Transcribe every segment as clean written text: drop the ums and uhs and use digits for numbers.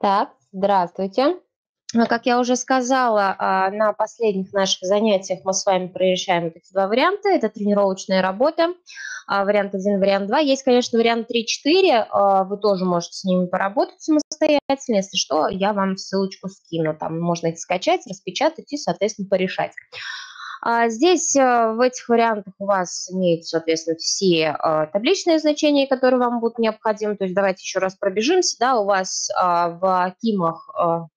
Так, здравствуйте. Как я уже сказала, на последних наших занятиях мы с вами проезжаем вот эти 2 варианта. Это тренировочная работа, вариант 1, вариант 2. Есть, конечно, вариант 3-4. Вы тоже можете с ними поработать самостоятельно. Если что, я вам ссылочку скину. Там можно их скачать, распечатать и, соответственно, порешать. Здесь в этих вариантах у вас имеются, соответственно, все табличные значения, которые вам будут необходимы. То есть давайте еще раз пробежимся. Да, у вас в Кимах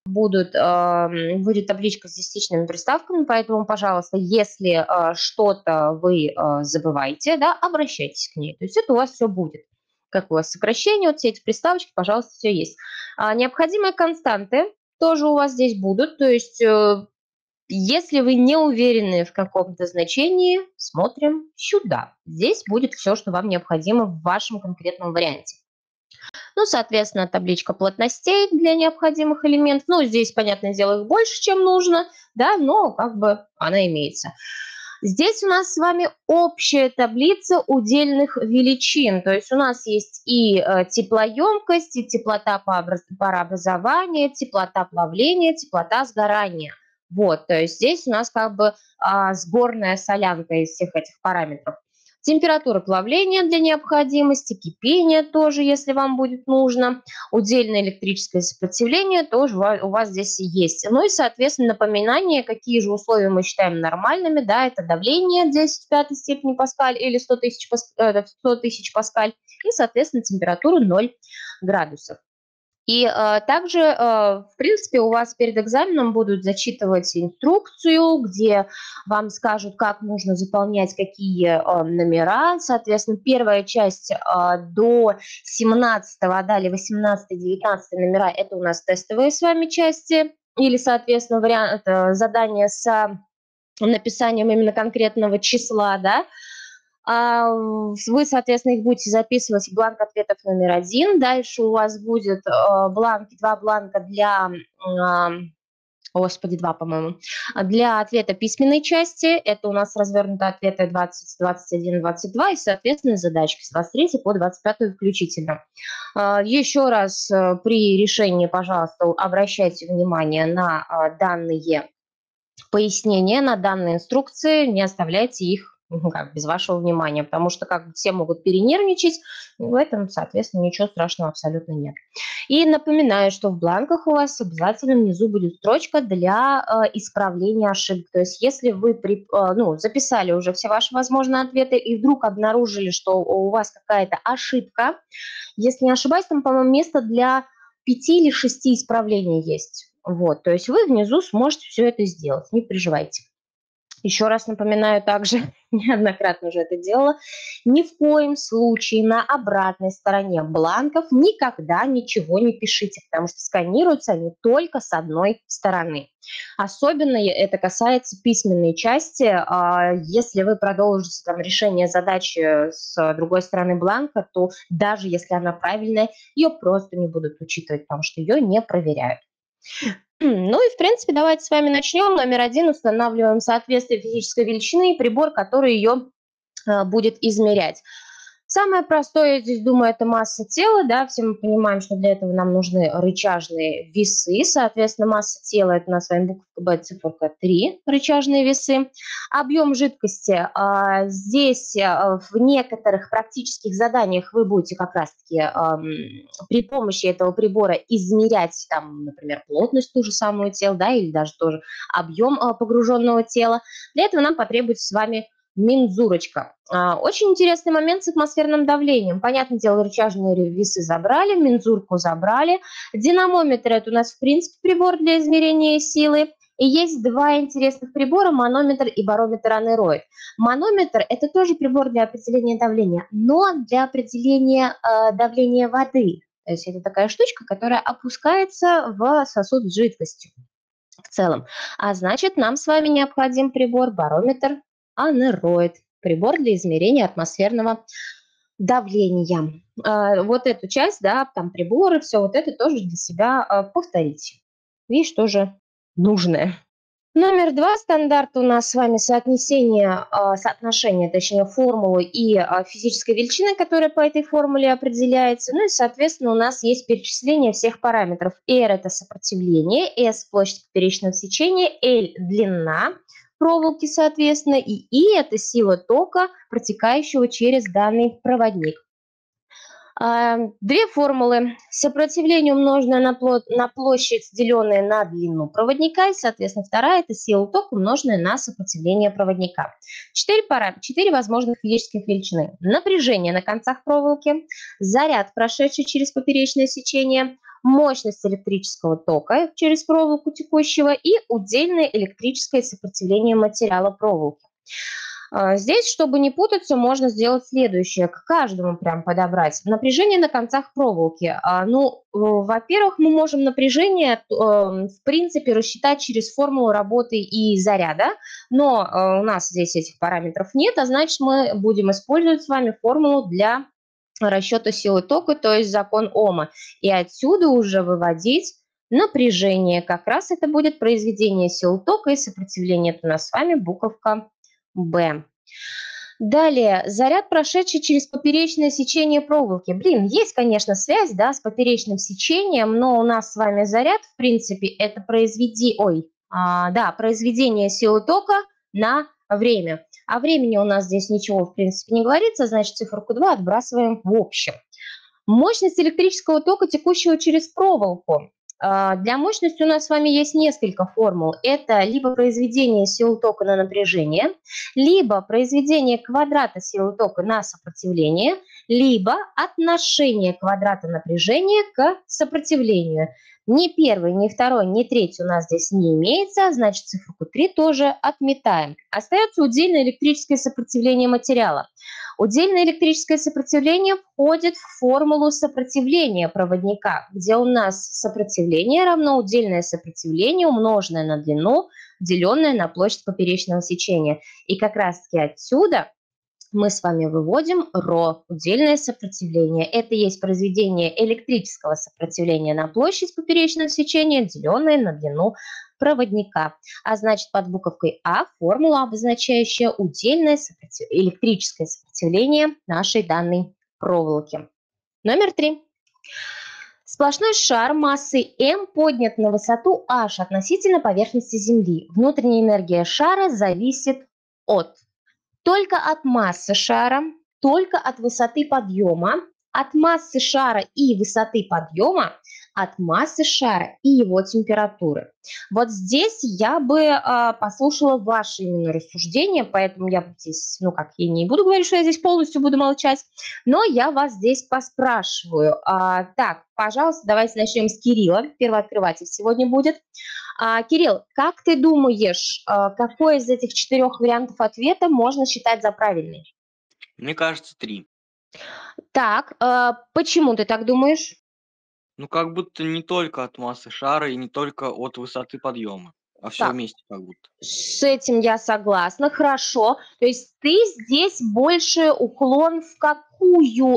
будет табличка с десятичными приставками, поэтому, пожалуйста, если что-то вы забываете, да, обращайтесь к ней. То есть это у вас все будет. Как у вас сокращение, вот все эти приставочки, пожалуйста, все есть. Необходимые константы тоже у вас здесь будут. То есть если вы не уверены в каком-то значении, смотрим сюда. Здесь будет все, что вам необходимо в вашем конкретном варианте. Ну, соответственно, табличка плотностей для необходимых элементов. Ну, здесь, понятное дело, их больше, чем нужно, да, но как бы она имеется. Здесь у нас с вами общая таблица удельных величин. То есть у нас есть и теплоемкость, и теплота парообразования, теплота плавления, теплота сгорания. Вот, то есть здесь у нас как бы сборная солянка из всех этих параметров. Температура плавления для необходимости, кипение тоже, если вам будет нужно, удельное электрическое сопротивление тоже у вас здесь есть. Ну и, соответственно, напоминание, какие же условия мы считаем нормальными, да, это давление 10 в пятой степени Паскаль или 100 тысяч Паскаль, и, соответственно, температура 0 градусов. И также, в принципе, у вас перед экзаменом будут зачитывать инструкцию, где вам скажут, как нужно заполнять какие номера. Соответственно, первая часть до 17-го, а далее 18-19 номера – это у нас тестовые с вами части, или, соответственно, вариант, задание с написанием именно конкретного числа, да. Вы, соответственно, их будете записывать в бланк ответов номер 1. Дальше у вас будет бланки, 2 бланка для, господи, 2, по-моему, для ответа письменной части. Это у нас развернуты ответы 20, 21, 22 и, соответственно, задачки с 23 по 25 включительно. Еще раз при решении, пожалуйста, обращайте внимание на данные пояснения, на данные инструкции, не оставляйте их без вашего внимания, потому что как бы все могут перенервничать, в этом, соответственно, ничего страшного абсолютно нет. И напоминаю, что в бланках у вас обязательно внизу будет строчка для исправления ошибок. То есть если вы записали уже все ваши возможные ответы и вдруг обнаружили, что у вас какая-то ошибка, если не ошибаюсь, там, по-моему, место для 5 или 6 исправлений есть. Вот, то есть вы внизу сможете все это сделать, не переживайте. Еще раз напоминаю также, неоднократно уже это делала, ни в коем случае на обратной стороне бланков никогда ничего не пишите, потому что сканируются они только с одной стороны. Особенно это касается письменной части. Если вы продолжите там решение задачи с другой стороны бланка, то даже если она правильная, ее просто не будут учитывать, потому что ее не проверяют. Ну и, в принципе, давайте с вами начнем. Номер 1. Устанавливаем соответствие физической величины и прибор, который ее будет измерять. Самое простое, я здесь думаю, это масса тела, да, все мы понимаем, что для этого нам нужны рычажные весы, соответственно, масса тела, это у нас с вами буква Б, циферка 3, рычажные весы. Объем жидкости, здесь в некоторых практических заданиях вы будете как раз-таки при помощи этого прибора измерять, там, например, плотность ту же самую тела, да, или даже тоже объем погруженного тела. Для этого нам потребуется с вами мензурочка. Очень интересный момент с атмосферным давлением. Понятное дело, рычажные весы забрали, мензурку забрали. Динамометр – это у нас, в принципе, прибор для измерения силы. И есть 2 интересных прибора – манометр и барометр анероид. Манометр – это тоже прибор для определения давления, но для определения давления воды. То есть это такая штучка, которая опускается в сосуд с жидкостью в целом. А значит, нам с вами необходим прибор барометр анероид, прибор для измерения атмосферного давления. Вот эту часть, да, там приборы, все вот это тоже для себя повторите. Видишь, тоже нужное. Номер два стандарт у нас с вами соотношение, точнее, формулы и физической величины, которая по этой формуле определяется. Ну и, соответственно, у нас есть перечисление всех параметров. R – это сопротивление, S – площадь поперечного сечения, L – длина проволоки, соответственно, и I – это сила тока, протекающего через данный проводник. Две формулы. Сопротивление, умноженное на площадь, деленное на длину проводника. И, соответственно, вторая – это сила тока, умноженная на сопротивление проводника. Четыре возможных физических величины. Напряжение на концах проволоки, заряд, прошедший через поперечное сечение, мощность электрического тока через проволоку текущего и удельное электрическое сопротивление материала проволоки. Здесь, чтобы не путаться, можно сделать следующее. К каждому прям подобрать. Напряжение на концах проволоки. Во-первых, мы можем напряжение, в принципе, рассчитать через формулу работы и заряда, но у нас здесь этих параметров нет, а значит, мы будем использовать с вами формулу для расчета силы тока, то есть закон Ома. И отсюда уже выводить напряжение. Как раз это будет произведение сил тока и сопротивление. Это у нас с вами буковка Б. Далее, заряд, прошедший через поперечное сечение проволоки. Есть, конечно, связь, да, с поперечным сечением, но у нас с вами заряд, в принципе, это произведение силы тока на время. О времени у нас здесь ничего, в принципе, не говорится, значит, циферку 2 отбрасываем в общем. Мощность электрического тока, текущего через проволоку. Для мощности у нас с вами есть несколько формул. Это либо произведение силы тока на напряжение, либо произведение квадрата силы тока на сопротивление, либо отношение квадрата напряжения к сопротивлению. Ни первый, ни второй, ни третий у нас здесь не имеется, значит, циферку 3 тоже отметаем. Остается удельное электрическое сопротивление материала. Удельное электрическое сопротивление входит в формулу сопротивления проводника, где у нас сопротивление равно удельное сопротивление, умноженное на длину, деленное на площадь поперечного сечения. И как раз-таки отсюда мы с вами выводим ро, удельное сопротивление. Это есть произведение электрического сопротивления на площадь поперечного сечения, деленное на длину проводника. А значит, под буковкой А формула, обозначающая удельное электрическое сопротивление нашей данной проволоки. Номер 3. Сплошной шар массой m поднят на высоту h относительно поверхности Земли. Внутренняя энергия шара зависит только от массы шара, только от высоты подъема, от массы шара и высоты подъема, от массы шара и его температуры. Вот здесь я бы послушала ваши именно рассуждения, поэтому я здесь, я не буду говорить, что я здесь полностью буду молчать, но я вас здесь поспрашиваю. Так, пожалуйста, давайте начнем с Кирилла. Первооткрыватель сегодня будет. Кирилл, как ты думаешь, какой из этих 4 вариантов ответа можно считать за правильный? Мне кажется, 3. Так, почему ты так думаешь? Как будто не только от массы шара и не только от высоты подъема, а все Так. вместе как будто. С этим я согласна, хорошо. То есть ты здесь больше уклон в какую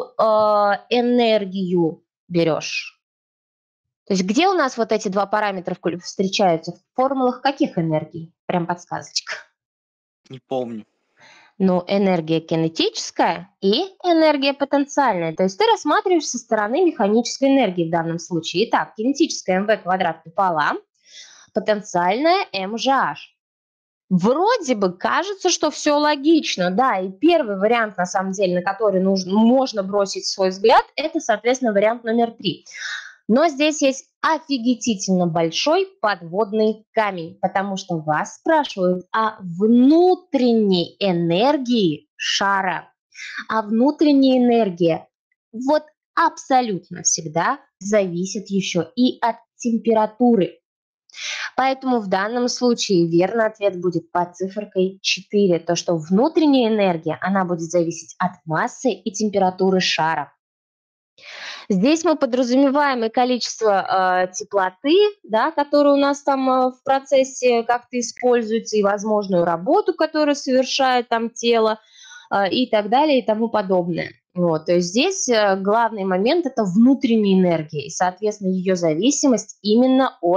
энергию берешь? То есть где у нас вот эти два параметра встречаются? В формулах каких энергий? Прям подсказочка. Не помню. Энергия кинетическая и энергия потенциальная. То есть ты рассматриваешь со стороны механической энергии в данном случае. Итак, кинетическая mv квадрат пополам, потенциальная mgh. Вроде бы кажется, что все логично, да, и первый вариант, на самом деле, на который можно бросить свой взгляд, это, соответственно, вариант номер 3. Но здесь есть офигительно большой подводный камень, потому что вас спрашивают о внутренней энергии шара. А внутренняя энергия абсолютно всегда зависит еще и от температуры. Поэтому в данном случае верный ответ будет под циферкой 4. То, что внутренняя энергия, она будет зависеть от массы и температуры шара. Здесь мы подразумеваем и количество теплоты, да, которая у нас там в процессе как-то используется, и возможную работу, которую совершает там тело, и так далее, и тому подобное. То есть здесь главный момент – это внутренняя энергия, и, соответственно, ее зависимость именно от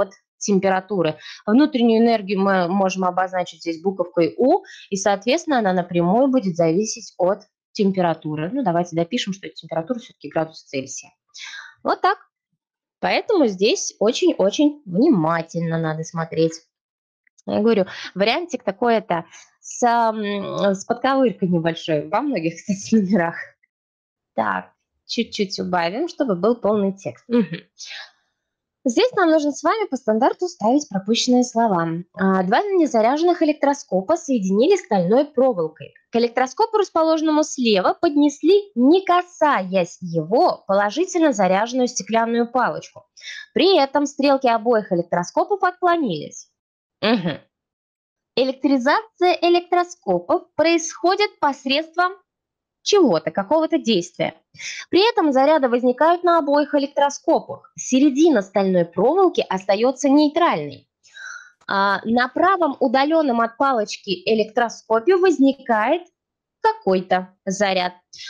температуры. Внутреннюю энергию мы можем обозначить здесь буковкой У, и, соответственно, она напрямую будет зависеть от температуры. Ну, давайте допишем, что это температура все-таки градус Цельсия. Вот так. Поэтому здесь очень-очень внимательно надо смотреть. Я говорю, вариантик такой это с подковыркой небольшой во многих, кстати, номерах. Так, чуть-чуть убавим, чтобы был полный текст. Мгм. Здесь нам нужно с вами по стандарту ставить пропущенные слова. Два незаряженных электроскопа соединили стальной проволокой. К электроскопу, расположенному слева, поднесли, не касаясь его, положительно заряженную стеклянную палочку. При этом стрелки обоих электроскопов отклонились. Мгм. Электризация электроскопов происходит посредством чего-то, какого-то действия. При этом заряды возникают на обоих электроскопах. Середина стальной проволоки остается нейтральной. На правом удаленном от палочки электроскопе возникает какой-то заряд.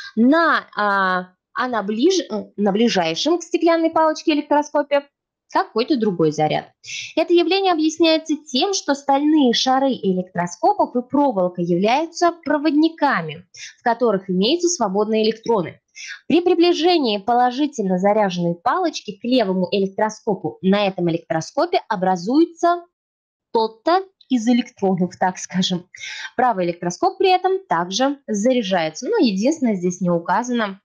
На ближайшем к стеклянной палочке электроскопе какой-то другой заряд. Это явление объясняется тем, что стальные шары электроскопов и проволока являются проводниками, в которых имеются свободные электроны. При приближении положительно заряженной палочки к левому электроскопу на этом электроскопе образуется что-то из электронов, так скажем. Правый электроскоп при этом также заряжается. Но единственное, здесь не указано,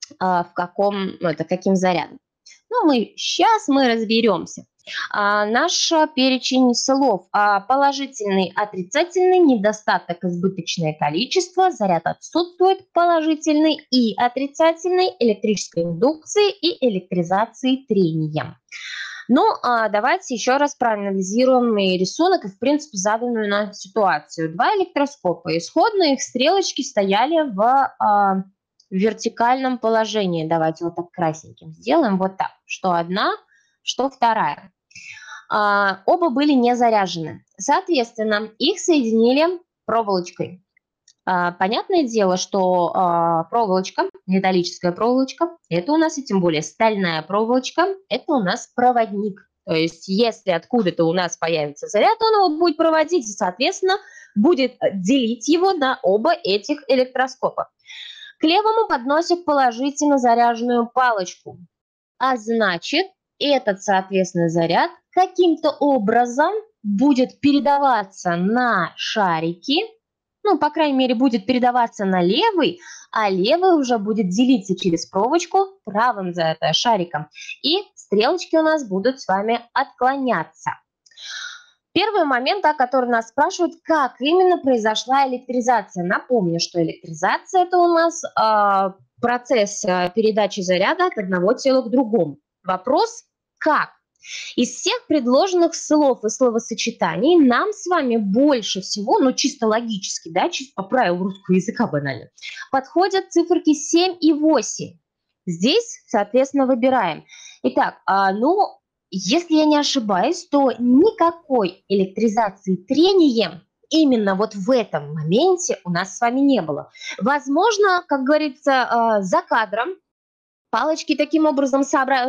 каким зарядом. Но сейчас мы разберемся. Наш перечень слов: положительный, отрицательный, недостаток, избыточное количество, заряд отсутствует, положительный и отрицательный, электрической индукции и электризации трения. Ну, давайте еще раз проанализируем рисунок и, в принципе, заданную нам ситуацию. Два электроскопа. Исходно их стрелочки стояли в вертикальном положении. Давайте вот так красненьким сделаем. Вот так. Что одна, что вторая. Оба были не заряжены. Соответственно, их соединили проволочкой. Понятное дело, что проволочка, металлическая проволочка, это у нас, и тем более стальная проволочка, это у нас проводник. То есть если откуда-то у нас появится заряд, он его будет проводить, и, соответственно, будет делить его на оба этих электроскопа. К левому подносит положительно заряженную палочку, а значит, этот, соответственно, заряд каким-то образом будет передаваться на шарики, ну, по крайней мере, будет передаваться на левый, а левый уже будет делиться через проволочку правым шариком. И стрелочки у нас будут с вами отклоняться. Первый момент, о котором нас спрашивают, как именно произошла электризация. Напомню, что электризация – это у нас процесс передачи заряда от одного тела к другому. Вопрос – как? Из всех предложенных слов и словосочетаний нам с вами больше всего, ну чисто логически, да, чисто по правилам русского языка банально, подходят циферки 7 и 8. Здесь, соответственно, выбираем. Итак, если я не ошибаюсь, то никакой электризации трением именно вот в этом моменте у нас с вами не было. Возможно, как говорится, за кадром палочки таким образом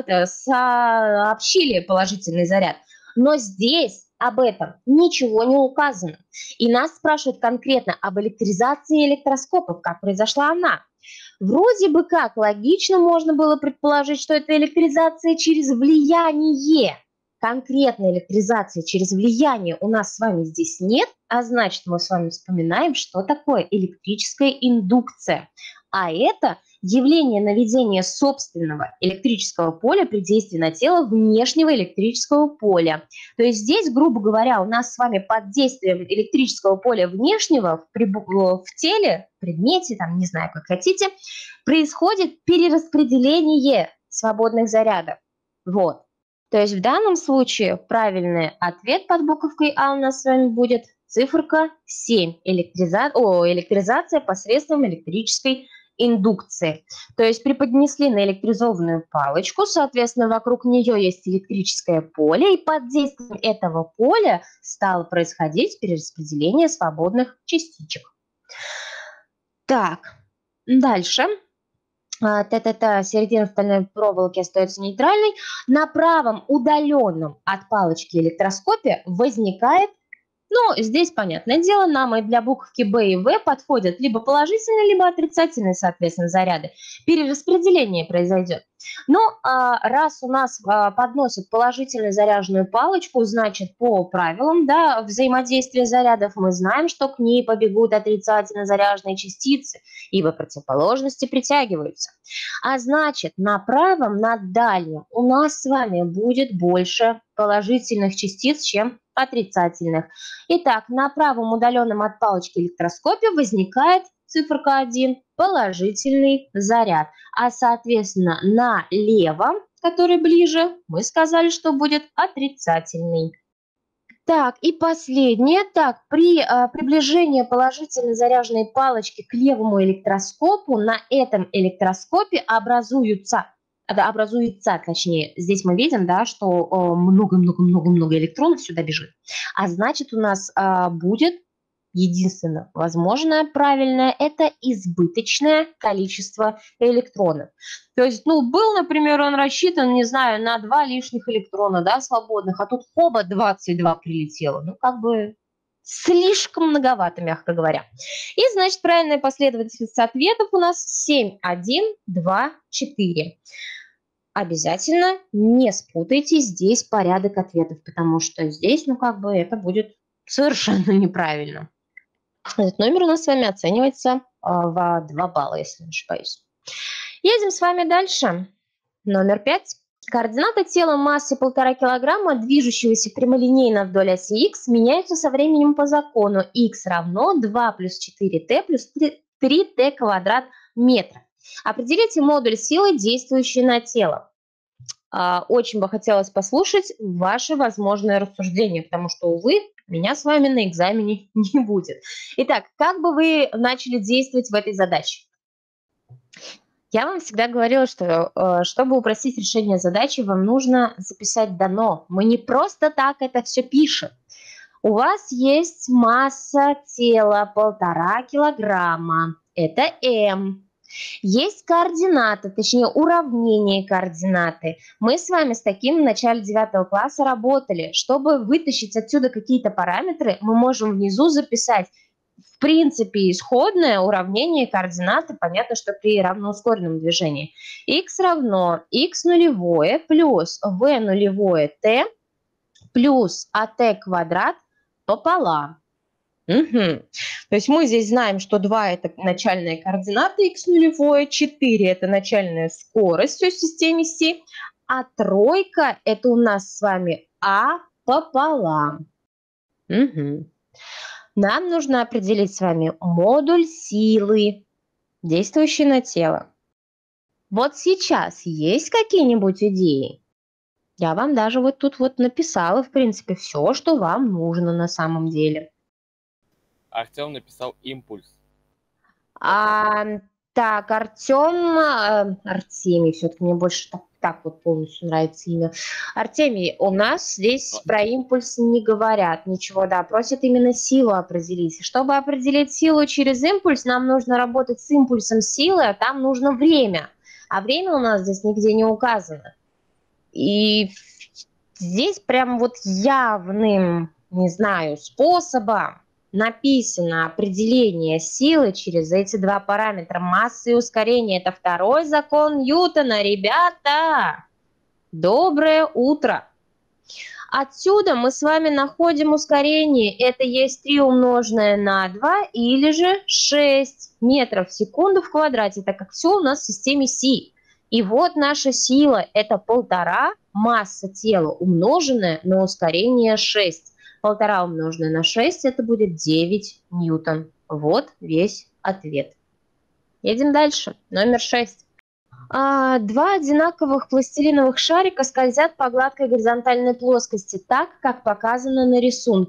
сообщили положительный заряд. Но здесь об этом ничего не указано. И нас спрашивают конкретно об электризации электроскопов, как произошла она. Вроде бы как логично можно было предположить, что это электризация через влияние. Конкретной электризации через влияние у нас с вами здесь нет, а значит, мы с вами вспоминаем, что такое электрическая индукция. А это явление наведения собственного электрического поля при действии на тело внешнего электрического поля. То есть здесь, грубо говоря, у нас с вами под действием электрического поля внешнего в теле, в предмете, там, не знаю, как хотите, происходит перераспределение свободных зарядов. Вот. То есть в данном случае правильный ответ под буковкой А у нас с вами будет циферка 7. Электризация посредством электрической индукции. То есть преподнесли на электризованную палочку, соответственно, вокруг нее есть электрическое поле, и под действием этого поля стало происходить перераспределение свободных частичек. Так, дальше. середина стальной проволоки остается нейтральной. На правом удаленном от палочки электроскопе возникает, ну, здесь, понятное дело, нам и для буковки Б и В подходят либо положительные, либо отрицательные, соответственно, заряды. Перераспределение произойдет. Но раз у нас подносят положительно заряженную палочку, значит, по правилам, да, взаимодействия зарядов мы знаем, что к ней побегут отрицательно заряженные частицы, ибо противоположности притягиваются. А значит, на правом, на дальнем у нас с вами будет больше положительных частиц, чем отрицательных. Итак, на правом удаленном от палочки электроскопе возникает циферка 1, положительный заряд. А, соответственно, на левом, который ближе, мы сказали, что будет отрицательный. Так, и последнее. Так, при приближении положительно заряженной палочки к левому электроскопу на этом электроскопе образуется, точнее, здесь мы видим, да, что много-много-много-много электронов сюда бежит. А значит, у нас будет единственное возможное правильное – это избыточное количество электронов. То есть, был, например, он рассчитан, не знаю, на 2 лишних электрона, да, свободных, а тут хоба 22 прилетело. Слишком многовато, мягко говоря. И, значит, правильная последовательность ответов у нас 7, 1, 2, 4. Обязательно не спутайте здесь порядок ответов, потому что здесь, это будет совершенно неправильно. Этот номер у нас с вами оценивается в 2 балла, если не ошибаюсь. Едем с вами дальше. Номер 5. Координаты тела массой 1,5 килограмма, движущегося прямолинейно вдоль оси Х, меняются со временем по закону Х равно 2 плюс 4t плюс 3t квадрат метра. Определите модуль силы, действующей на тело. Очень бы хотелось послушать ваши возможные рассуждения, потому что, увы, меня с вами на экзамене не будет. Итак, как бы вы начали действовать в этой задаче? Я вам всегда говорила, что чтобы упростить решение задачи, вам нужно записать дано. Мы не просто так это все пишем. У вас есть масса тела 1,5 килограмма. Это М. Есть координаты, точнее уравнение координаты. Мы с вами с таким в начале 9 класса работали. Чтобы вытащить отсюда какие-то параметры, мы можем внизу записать в принципе исходное уравнение координаты. Понятно, что при равноускоренном движении. Х равно х нулевое плюс v нулевое t плюс at квадрат пополам. Угу. То есть мы здесь знаем, что 2 – это начальная координата х нулевое, 4 – это начальная скорость в системе Си, а 3 – это у нас с вами А пополам. Угу. Нам нужно определить с вами модуль силы, действующей на тело. Вот сейчас есть какие-нибудь идеи? Я вам даже вот тут вот написала, в принципе, все, что вам нужно на самом деле. Артем написал импульс. Так, Артемий, все-таки мне больше так вот полностью нравится имя. Артемий, у нас здесь про импульс не говорят ничего, да, просят именно силу определить. Чтобы определить силу через импульс, нам нужно работать с импульсом силы, а там нужно время. А время у нас здесь нигде не указано. И здесь прям вот явным, не знаю, способом написано определение силы через эти 2 параметра массы и ускорения. Это 2-й закон Ньютона. Ребята, доброе утро. Отсюда мы с вами находим ускорение. Это есть 3 умноженное на 2 или же 6 метров в секунду в квадрате, так как все у нас в системе Си. И вот наша сила – это 1,5 масса тела, умноженная на ускорение 6. 1,5 умноженное на 6 – это будет 9 ньютон. Вот весь ответ. Едем дальше. Номер 6. 2 одинаковых пластилиновых шарика скользят по гладкой горизонтальной плоскости, так, как показано на рисунке.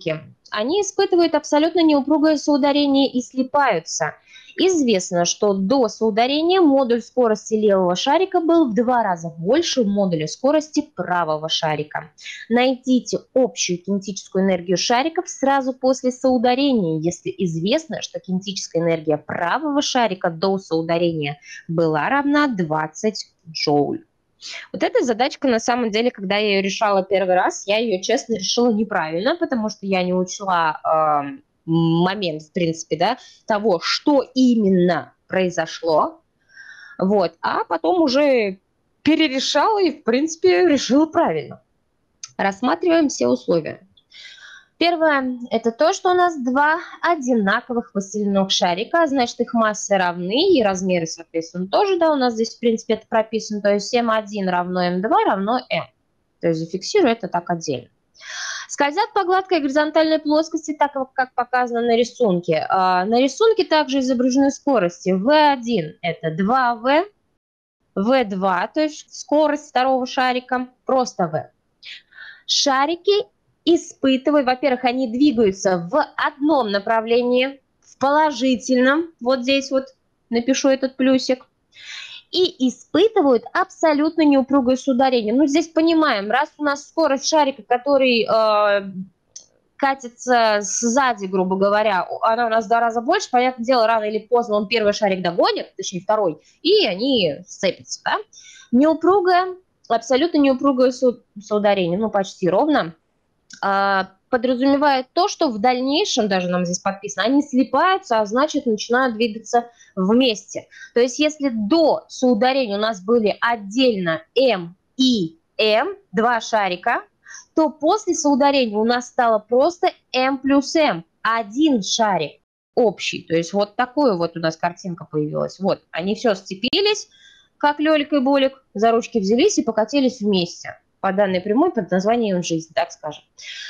они испытывают абсолютно неупругое соударение и слипаются. Известно, что до соударения модуль скорости левого шарика был в 2 раза больше модуля скорости правого шарика. Найдите общую кинетическую энергию шариков сразу после соударения, если известно, что кинетическая энергия правого шарика до соударения была равна 20 джоуль. Вот эта задачка, на самом деле, когда я ее решала первый раз, я ее, честно, решила неправильно, потому что я не учла момент, в принципе, да, того, что именно произошло, вот, а потом уже перерешала и, в принципе, решила правильно. Рассматриваем все условия. Первое – это то, что у нас 2 одинаковых пластилиновых шарика, значит, их массы равны, и размеры, соответственно, тоже, да, у нас здесь, в принципе, это прописано, то есть m1 равно m2 равно m. То есть зафиксирую это так отдельно. Скользят по гладкой горизонтальной плоскости, так как показано на рисунке. На рисунке также изображены скорости. V1 – это 2V, V2, то есть скорость второго шарика, просто V. Шарики испытывают, во-первых, они двигаются в одном направлении, в положительном, вот здесь вот напишу этот плюсик, и испытывают абсолютно неупругое соударение. Ну, здесь понимаем, раз у нас скорость шарика, который катится сзади, грубо говоря, она у нас в 2 раза больше, понятное дело, рано или поздно он первый шарик догонит, точнее второй, и они сцепятся, да? Неупругое, абсолютно неупругое соударение, ну, почти ровно, подразумевает то, что в дальнейшем, даже нам здесь подписано, они слипаются, а значит начинают двигаться вместе. То есть если до соударения у нас были отдельно М и М, 2 шарика, то после соударения у нас стало просто М плюс М, 1 шарик общий. То есть вот такую вот у нас картинка появилась. Вот, они все сцепились, как Лёлик и Болик, за ручки взялись и покатились вместе по данной прямой под названием «Жизнь», так скажем.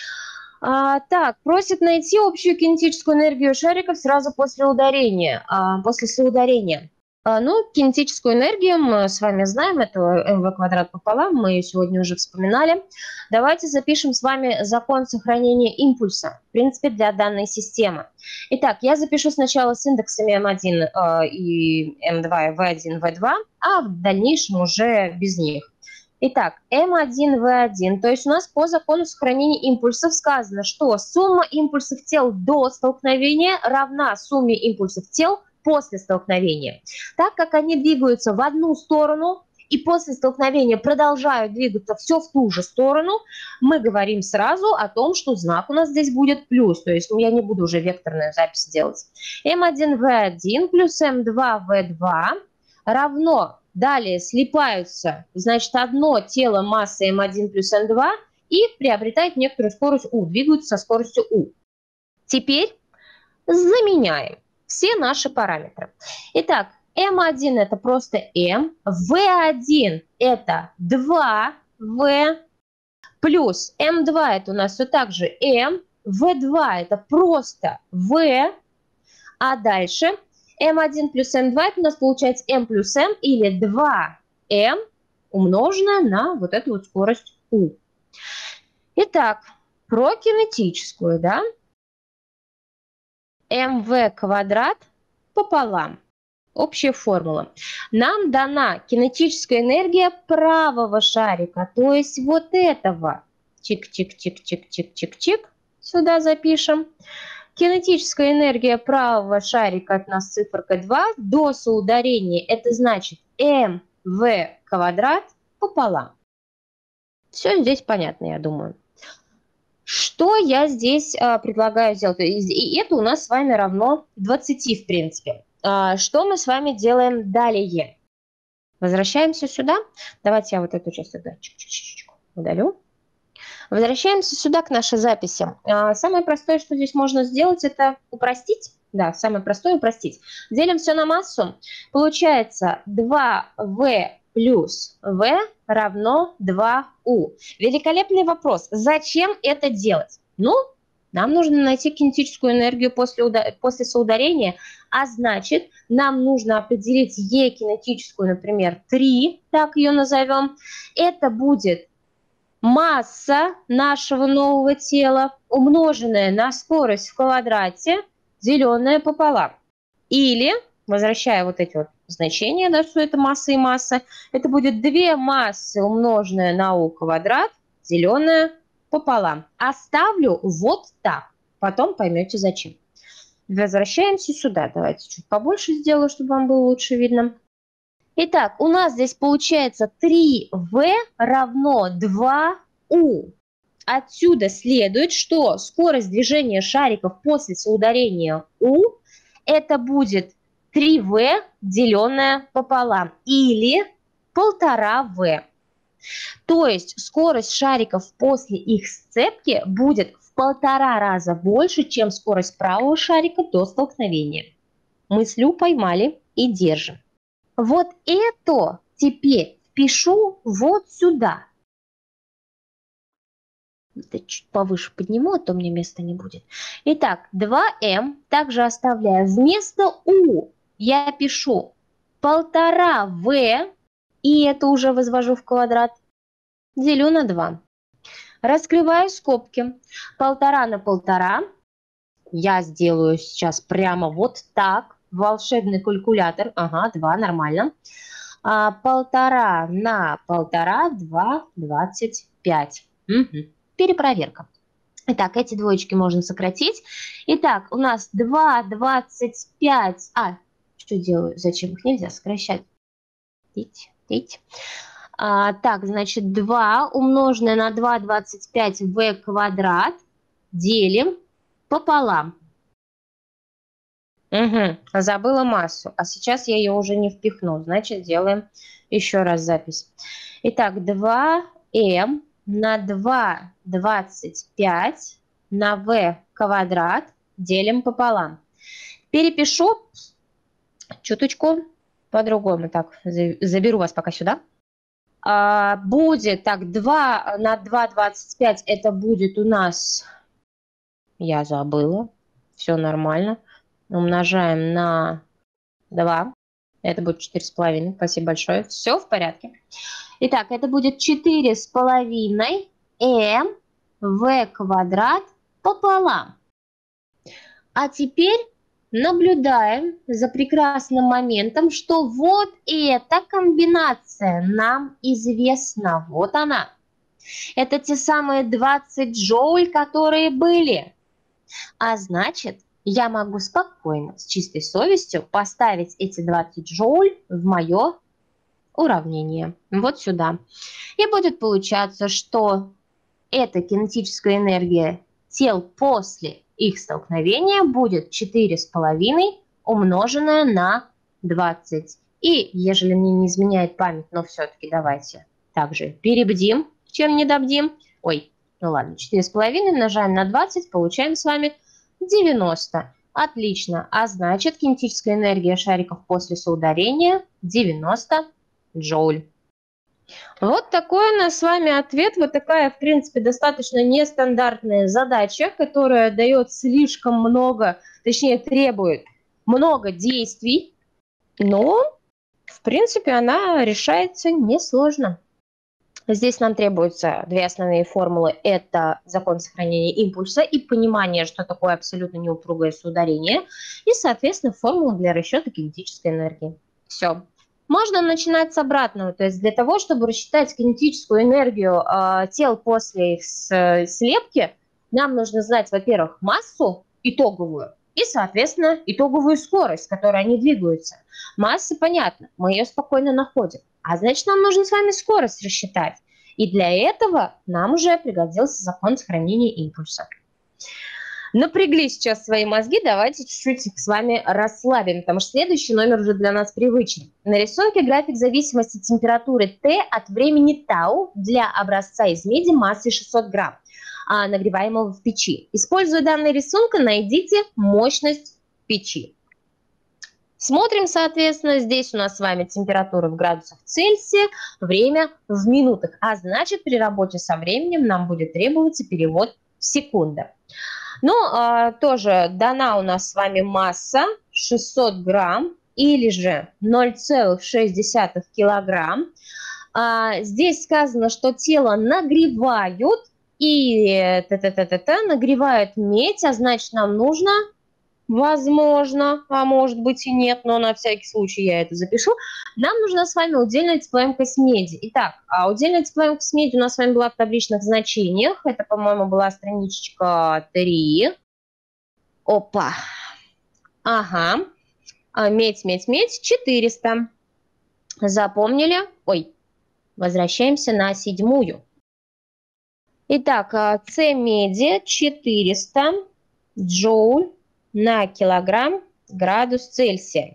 Так, просит найти общую кинетическую энергию шариков сразу после ударения, после соударения. Ну, кинетическую энергию мы с вами знаем, это mv квадрат пополам, мы ее сегодня уже вспоминали. Давайте запишем с вами закон сохранения импульса, в принципе, для данной системы. Итак, я запишу сначала с индексами m1 и m2, v1, v2, а в дальнейшем уже без них. Итак, m1, v1, то есть у нас по закону сохранения импульсов сказано, что сумма импульсов тел до столкновения равна сумме импульсов тел после столкновения. Так как они двигаются в одну сторону и после столкновения продолжают двигаться все в ту же сторону, мы говорим сразу о том, что знак у нас здесь будет плюс, то есть я не буду уже векторную запись делать. m1, v1 плюс m2, v2 равно... Далее слипаются, значит, одно тело массы m1 плюс m2 и приобретает некоторую скорость u, двигаются со скоростью u. Теперь заменяем все наши параметры. Итак, m1 это просто m, v1 это 2v, плюс m2 это у нас все так же m, v2 это просто v, а дальше... m1 плюс m2 это у нас получается m плюс m или 2m умноженное на вот эту вот скорость u. Итак, про кинетическую, да? mv квадрат пополам. Общая формула. Нам дана кинетическая энергия правого шарика, то есть вот этого. Чик-чик-чик-чик-чик-чик-чик. Сюда запишем. Кинетическая энергия правого шарика, это у нас циферка 2, до соударения, это значит mv квадрат пополам. Все здесь понятно, я думаю. Что я здесь предлагаю сделать? И это у нас с вами равно 20, в принципе. Что мы с вами делаем далее? Возвращаемся сюда. Давайте я вот эту часть тогда удалю. Возвращаемся сюда к нашей записи. Самое простое, что здесь можно сделать, это упростить. Да, самое простое упростить. Делим все на массу. Получается 2v плюс v равно 2u. Великолепный вопрос. Зачем это делать? Ну, нам нужно найти кинетическую энергию после соударения, а значит, нам нужно определить e кинетическую, например, 3, так ее назовем. Это будет масса нашего нового тела, умноженная на скорость в квадрате, деленная пополам. Или, возвращая вот эти вот значения, да, что это масса и масса, это будет 2 массы, умноженная на u квадрат, деленная пополам. Оставлю вот так, потом поймете зачем. Возвращаемся сюда. Давайте чуть побольше сделаю, чтобы вам было лучше видно. Итак, у нас здесь получается 3v равно 2u. Отсюда следует, что скорость движения шариков после соударения u это будет 3v, деленное пополам, или 1,5v. То есть скорость шариков после их сцепки будет в 1,5 раза больше, чем скорость правого шарика до столкновения. Мыслю поймали и держим. Вот это теперь пишу вот сюда. Это чуть повыше подниму, а то мне места не будет. Итак, 2m также оставляю. Вместо u я пишу 1,5v, и это уже возвожу в квадрат, делю на 2. Раскрываю скобки. 1,5 на 1,5. Я сделаю сейчас прямо вот так. Волшебный калькулятор. Ага, 2, нормально. 1,5 на 1,5, 2, 25. Угу. Перепроверка. Итак, эти двоечки можно сократить. Итак, у нас 2, 25. Что делаю? Зачем их нельзя сокращать? Видите? Так, значит, 2 умноженное на 2, 25v квадрат делим пополам. Угу, забыла массу, а сейчас я ее уже не впихну. Значит, делаем еще раз запись. Итак, 2m на 2, 25 на v квадрат делим пополам. Перепишу чуточку по-другому. Так, заберу вас пока сюда. Будет, так, 2 на 2, 25, это будет у нас, я забыла, все нормально. Умножаем на 2, это будет 4,5, спасибо большое, все в порядке. Итак, это будет 4,5 m v квадрат пополам. А теперь наблюдаем за прекрасным моментом, что вот эта комбинация нам известна. Вот она. Это те самые 20 джоуль, которые были. А значит, я могу спокойно, с чистой совестью поставить эти 20 джоуль в мое уравнение. Вот сюда. И будет получаться, что эта кинетическая энергия тел после их столкновения будет 4,5 умноженное на 20. И, ежели мне не изменяет память, но все-таки давайте также перебдим, чем не добдим. Ой, ну ладно, 4,5 умножаем на 20, получаем с вами 90. Отлично. А значит, кинетическая энергия шариков после соударения 90 джоуль. Вот такой у нас с вами ответ. Вот такая, в принципе, достаточно нестандартная задача, которая дает слишком много, точнее, требует много действий, но, в принципе, она решается несложно. Здесь нам требуются 2 основные формулы. Это закон сохранения импульса и понимание, что такое абсолютно неупругое соударение, и, соответственно, формула для расчета кинетической энергии. Все. Можно начинать с обратного, то есть для того, чтобы рассчитать кинетическую энергию тел после их слепки, нам нужно знать, во-первых, массу итоговую и, соответственно, итоговую скорость, с которой они двигаются. Масса, понятно, мы ее спокойно находим. А значит, нам нужно с вами скорость рассчитать. И для этого нам уже пригодился закон сохранения импульса. Напрягли сейчас свои мозги, давайте чуть-чуть их с вами расслабим, потому что следующий номер уже для нас привычен. На рисунке график зависимости температуры Т от времени тау для образца из меди массой 600 грамм, нагреваемого в печи. Используя данный рисунок, найдите мощность печи. Смотрим, соответственно, здесь у нас с вами температура в градусах Цельсия, время в минутах. А значит, при работе со временем нам будет требоваться перевод в секунды. Ну, тоже дана у нас с вами масса 600 грамм или же 0,6 килограмм. Здесь сказано, что тело нагревают, и нагревает медь, а значит, нам нужно, возможно, а может быть и нет, но на всякий случай я это запишу, нам нужна с вами удельная теплоемкость меди. Итак, удельная теплоемкость меди у нас с вами была в табличных значениях. Это, по-моему, была страничка 3. Опа. Ага. Медь, 400. Запомнили? Ой, возвращаемся на 7-ю. Итак, С меди 400 джоуль на килограмм градус Цельсия.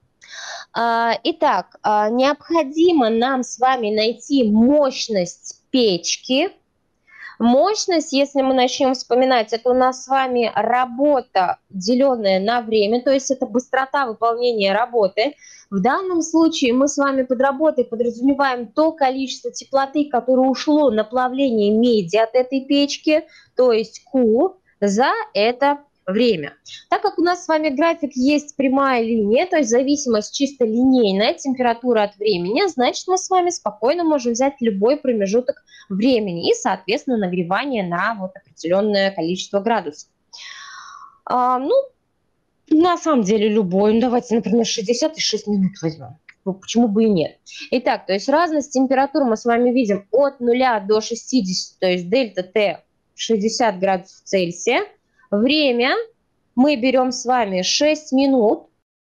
Итак, необходимо нам с вами найти мощность печки. Мощность, если мы начнем вспоминать, это у нас с вами работа, деленная на время, то есть это быстрота выполнения работы. В данном случае мы с вами под работой подразумеваем то количество теплоты, которое ушло на плавление меди от этой печки, то есть Q, за это время. Так как у нас с вами график есть прямая линия, то есть зависимость чисто линейная, температура от времени, значит, мы с вами спокойно можем взять любой промежуток времени и, соответственно, нагревание на вот определенное количество градусов. На самом деле любой. Давайте, например, 66 минут возьмем. Почему бы и нет? Итак, то есть разность температур мы с вами видим от 0 до 60, то есть дельта Т 60 градусов Цельсия. Время мы берем с вами 6 минут.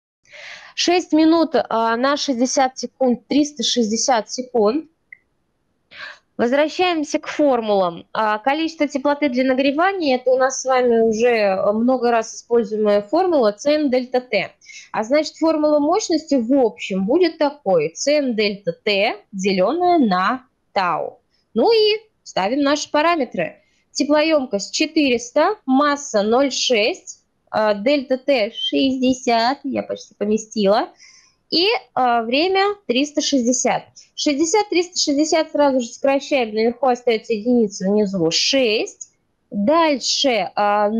6 минут на 60 секунд, 360 секунд. Возвращаемся к формулам. Количество теплоты для нагревания – это у нас с вами уже много раз используемая формула Cn дельта Т. А значит, формула мощности в общем будет такой: Cn дельта Т, деленное на тау. Ну и ставим наши параметры. Теплоемкость 400, масса 0,6, дельта Т 60, я почти поместила, и время 360. 60, 360 сразу же сокращаем, наверху остается единица, внизу 6. Дальше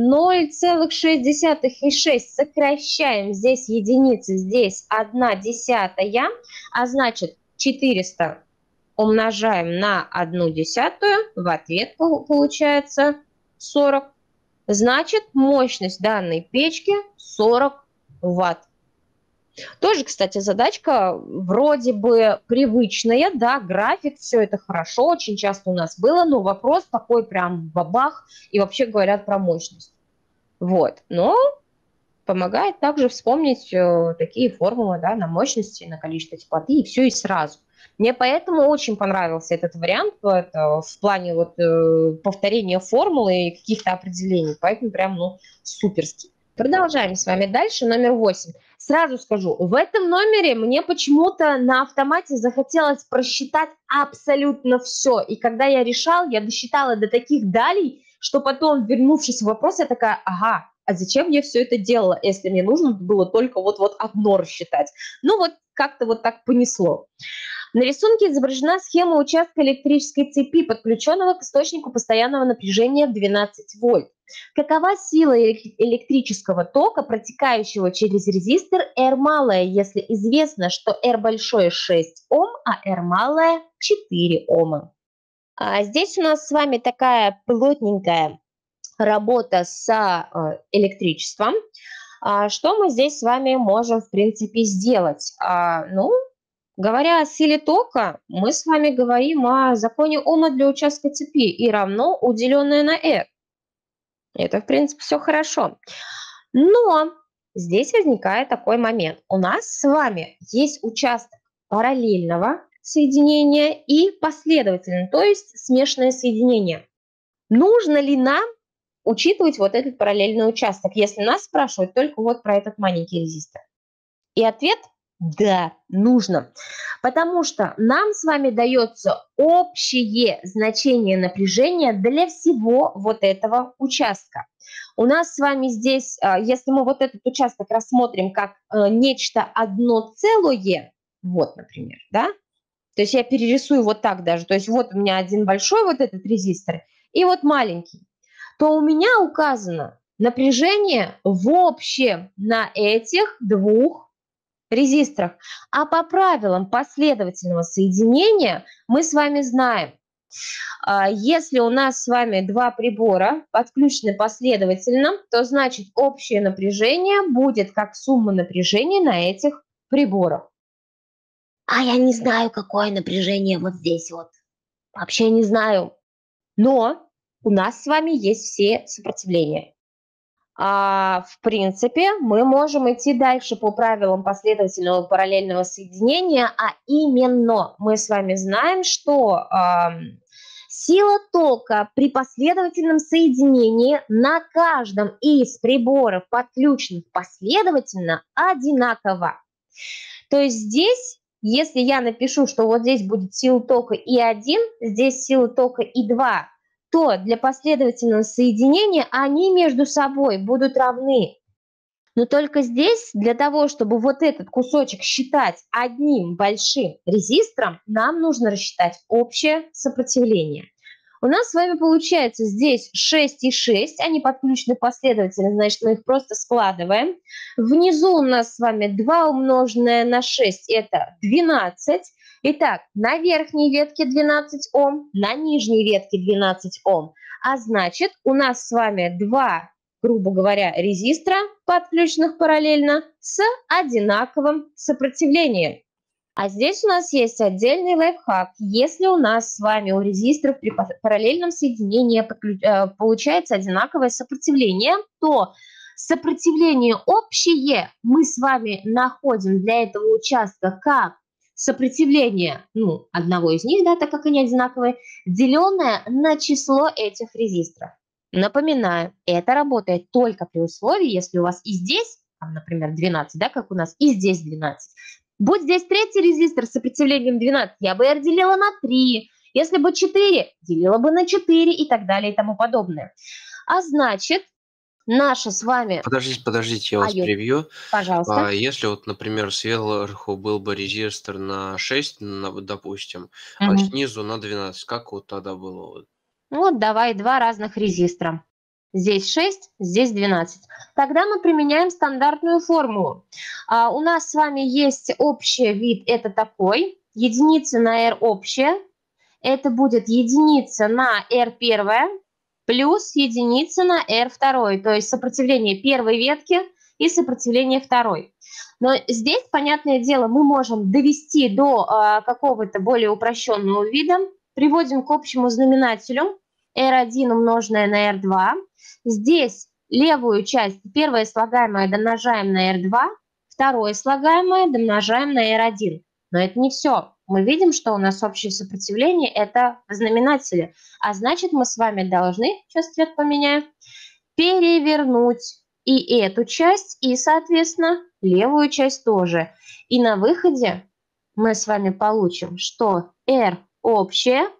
0,6 и 6 сокращаем, здесь единицы, здесь 1/10, а значит 400 умножаем на 1/10, в ответ получается 40. Значит, мощность данной печки 40 Вт. Тоже, кстати, задачка вроде бы привычная, да, график, все это хорошо, очень часто у нас было, но вопрос такой прям бабах, и вообще говорят про мощность. Вот, но помогает также вспомнить такие формулы, да, на мощности, на количество теплоты, и все и сразу. Мне поэтому очень понравился этот вариант в плане вот, повторения формулы и каких-то определений, поэтому прям, суперский. Продолжаем с вами дальше, номер 8. Сразу скажу, в этом номере мне почему-то на автомате захотелось просчитать абсолютно все. И когда я решал, я досчитала до таких далей, что потом, вернувшись в вопрос, я такая: ага, а зачем я все это делала, если мне нужно было только вот одно рассчитать? Как-то вот так понесло. На рисунке изображена схема участка электрической цепи, подключенного к источнику постоянного напряжения в 12 вольт. Какова сила электрического тока, протекающего через резистор R малое, если известно, что R большое 6 Ом, а R малое 4 Ома? Здесь у нас с вами такая плотненькая работа с электричеством. Что мы здесь с вами можем, в принципе, сделать? Говоря о силе тока, мы с вами говорим о законе Ома для участка цепи И равно U, деленное на R. Это, в принципе, все хорошо. Но здесь возникает такой момент. У нас с вами есть участок параллельного соединения и последовательного, то есть смешанное соединение. Нужно ли нам учитывать вот этот параллельный участок, если нас спрашивают только вот про этот маленький резистор? И ответ – да, нужно. Потому что нам с вами дается общее значение напряжения для всего вот этого участка. У нас с вами здесь, если мы вот этот участок рассмотрим как нечто одно целое, вот, например, да, то есть я перерисую вот так даже, то есть вот у меня один большой вот этот резистор и вот маленький, то у меня указано напряжение в общем на этих двух резистрах. А по правилам последовательного соединения мы с вами знаем, если у нас с вами два прибора подключены последовательно, то значит общее напряжение будет как сумма напряжений на этих приборах. А я не знаю, какое напряжение вот здесь вот. Вообще не знаю. Но у нас с вами есть все сопротивления. В принципе, мы можем идти дальше по правилам последовательного параллельного соединения, а именно мы с вами знаем, что сила тока при последовательном соединении на каждом из приборов, подключенных последовательно, одинакова. То есть здесь, если я напишу, что вот здесь будет сила тока И1, здесь сила тока И2, то для последовательного соединения они между собой будут равны. Но только здесь для того, чтобы вот этот кусочек считать одним большим резистором, нам нужно рассчитать общее сопротивление. У нас с вами получается здесь 6 и 6, они подключены последовательно, значит, мы их просто складываем. Внизу у нас с вами 2 умноженное на 6, это 12. Итак, на верхней ветке 12 Ом, на нижней ветке 12 Ом. А значит, у нас с вами два, грубо говоря, резистора, подключенных параллельно, с одинаковым сопротивлением. А здесь у нас есть отдельный лайфхак. Если у нас с вами у резисторов при параллельном соединении получается одинаковое сопротивление, то сопротивление общее мы с вами находим для этого участка как сопротивление одного из них, да, так как они одинаковые, деленное на число этих резисторов. Напоминаю, это работает только при условии, если у вас и здесь, например, 12, да, как у нас, и здесь 12. Будь здесь третий резистор с сопротивлением 12, я бы R делила на 3. Если бы 4, делила бы на 4 и так далее и тому подобное. А значит, наша с вами... Подождите, я вас перебью. Пожалуйста. Если вот, например, сверху был бы резистор на 6, допустим, а снизу на 12, как вот тогда было? Вот давай два разных резистора. Здесь 6, здесь 12. Тогда мы применяем стандартную формулу. У нас с вами есть общий вид, это такой. Единица на R общая. Это будет единица на R первая плюс единица на R второй. То есть сопротивление первой ветки и сопротивление второй. Но здесь, понятное дело, мы можем довести до какого-то более упрощенного вида. Приводим к общему знаменателю. R1 умноженное на R2. Здесь левую часть, первое слагаемое домножаем на R2, второе слагаемое домножаем на R1. Но это не все. Мы видим, что у нас общее сопротивление – это в знаменателе. А значит, мы с вами должны, сейчас цвет поменяю, перевернуть и эту часть, и, соответственно, левую часть тоже. И на выходе мы с вами получим, что R общее.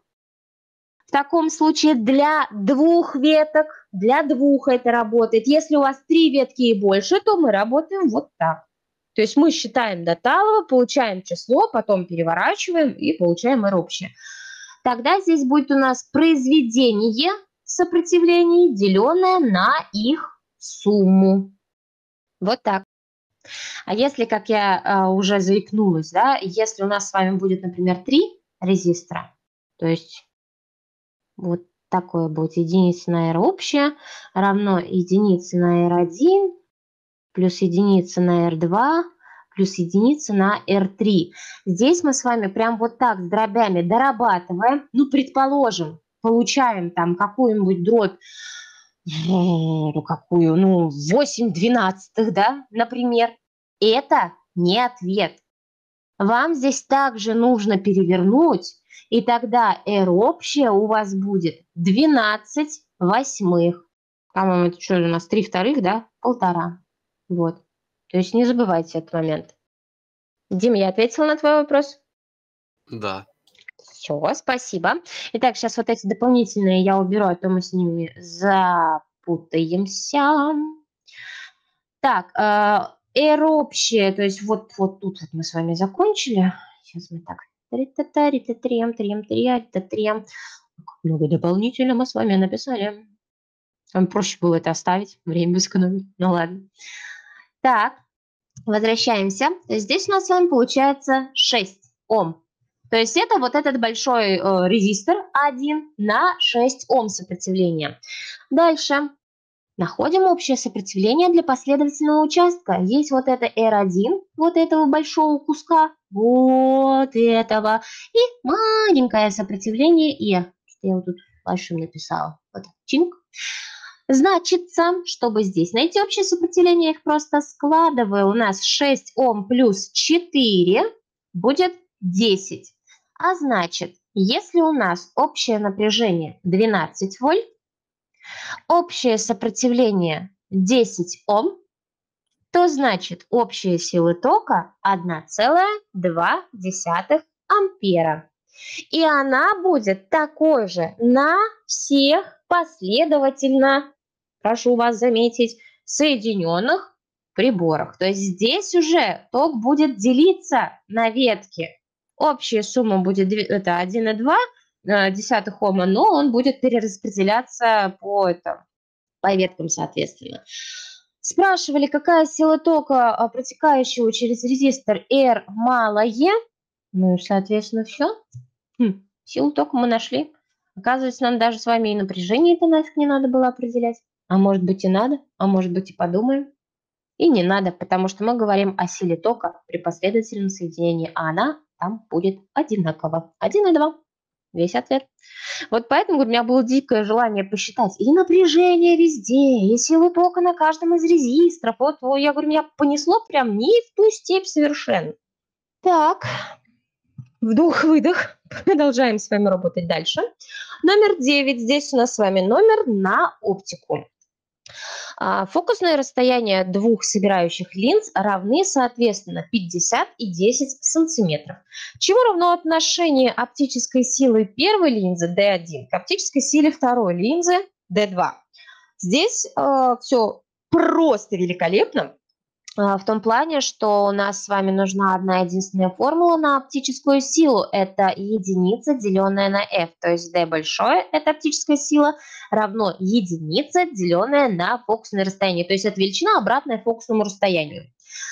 В таком случае для двух веток, для двух это работает. Если у вас 3 ветки и больше, то мы работаем вот так. То есть мы считаем до талого, получаем число, потом переворачиваем и получаем R общее. Тогда здесь будет у нас произведение сопротивлений, деленное на их сумму. Вот так. А если, как я уже заикнулась, да, если у нас с вами будет, например, 3 резистора, то есть вот такое будет единица на R общее равно единице на R1 плюс единица на R2 плюс единица на R3. Здесь мы с вами прям вот так с дробями дорабатываем. Предположим, получаем там какую-нибудь дробь, 8/12, да, например. Это не ответ. Вам здесь также нужно перевернуть, и тогда R общее у вас будет 12/8. По-моему, это что у нас 3/2, да? 1,5. Вот. То есть не забывайте этот момент. Дим, я ответила на твой вопрос? Да. Все, спасибо. Итак, сейчас вот эти дополнительные я уберу, а то мы с ними запутаемся. Так, R общее, то есть вот тут вот мы с вами закончили. Сейчас мы так. Как много дополнительно мы с вами написали. Вам проще было это оставить, время сэкономить. Ну ладно. Так, Возвращаемся. То есть здесь у нас с вами получается 6 Ом. То есть это вот этот большой резистор 1 на 6 Ом сопротивления. Дальше. Находим общее сопротивление для последовательного участка. Есть вот это R1, вот этого большого куска, вот этого, и маленькое сопротивление E. Я вот тут большим написала. Вот, чинк. Значится, чтобы здесь найти общее сопротивление, их просто складываю. У нас 6 Ом плюс 4 будет 10. А значит, если у нас общее напряжение 12 вольт, общее сопротивление 10 Ом, то значит общая сила тока 1,2 ампера. И она будет такой же на всех последовательно, прошу вас заметить, соединенных приборах. То есть здесь уже ток будет делиться на ветки. Общая сумма будет это 1,2 Ома, но он будет перераспределяться по веткам, соответственно. Спрашивали, какая сила тока, протекающего через резистор R малое. Ну и, соответственно, все. Силу тока мы нашли. Оказывается, нам даже с вами и напряжение это нафиг не надо было определять. А может быть и надо, а может быть и подумаем. И не надо, потому что мы говорим о силе тока при последовательном соединении, а она там будет одинакова. 1,2. Весь ответ. Вот поэтому у меня было дикое желание посчитать и напряжение везде, и силу тока на каждом из резисторов. Вот, я говорю, меня понесло прям не в ту степь совершенно. Так, вдох-выдох. Продолжаем с вами работать дальше. Номер 9. Здесь у нас с вами номер на оптику. Фокусное расстояние двух собирающих линз равны, соответственно, 50 и 10 сантиметров. Чему равно отношение оптической силы первой линзы D1 к оптической силе второй линзы D2? Здесь все просто великолепно. В том плане, что у нас с вами нужна одна единственная формула на оптическую силу. Это единица, деленная на f. То есть d большое, это оптическая сила, равно единица, деленная на фокусное расстояние. То есть это величина, обратная фокусному расстоянию.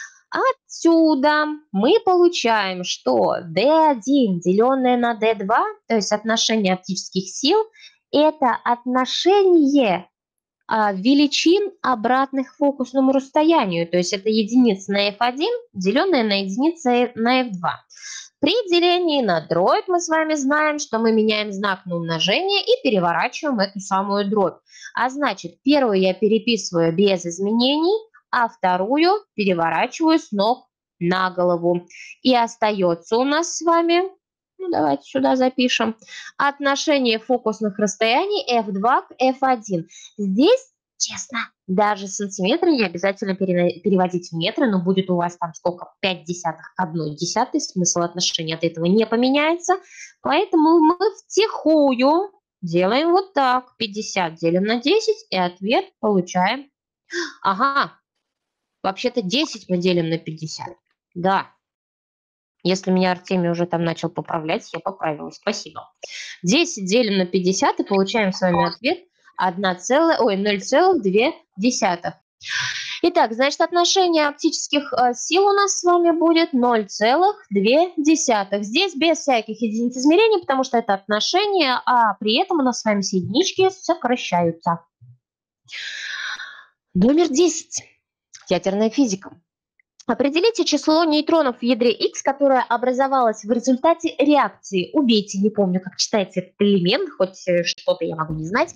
Отсюда мы получаем, что d1, деленное на d2, то есть отношение оптических сил, это отношение величин, обратных фокусному расстоянию. То есть это единица на f1, деленная на единицу на f2. При делении на дробь мы с вами знаем, что мы меняем знак на умножение и переворачиваем эту самую дробь. А значит, первую я переписываю без изменений, а вторую переворачиваю с ног на голову. И остается у нас с вами, давайте сюда запишем, отношение фокусных расстояний f2 к f1. Здесь, честно, даже сантиметры не обязательно переводить в метры, но будет у вас там сколько? 0,5 к 1,1. Смысл отношения от этого не поменяется. Поэтому мы втихую делаем вот так. 50 делим на 10 и ответ получаем. Ага, вообще-то 10 мы делим на 50. Да. Если меня Артемий уже там начал поправлять, я поправила. Спасибо. 10 делим на 50 и получаем с вами ответ 0,2. Итак, значит, отношение оптических сил у нас с вами будет 0,2. Здесь без всяких единиц измерения, потому что это отношение, а при этом у нас с вами все единички сокращаются. Номер 10. Ядерная физика. Определите число нейтронов в ядре X, которое образовалось в результате реакции. Убейте, не помню, как читается этот элемент, хоть что-то я могу не знать.